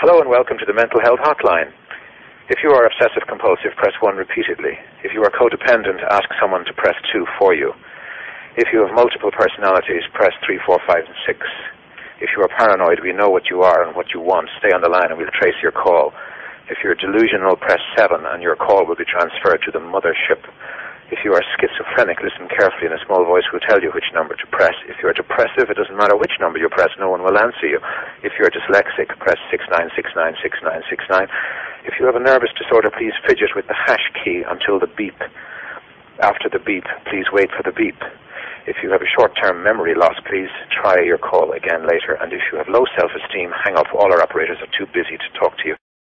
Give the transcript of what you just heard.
Hello and welcome to the Mental Health Hotline. If you are obsessive compulsive, press 1 repeatedly. If you are codependent, ask someone to press 2 for you. If you have multiple personalities, press 3, 4, 5, and 6. If you are paranoid, we know what you are and what you want. Stay on the line and we'll trace your call. If you're delusional, press 7 and your call will be transferred to the mothership. If you are schizophrenic, listen carefully and a small voice will tell you which number to press. If you are depressive, it doesn't matter which number you press, no one will answer you. If you are dyslexic, press 69696969. If you have a nervous disorder, please fidget with the hash key until the beep. After the beep, please wait for the beep. If you have a short-term memory loss, please try your call again later. And if you have low self-esteem, hang up. All our operators are too busy to talk to you.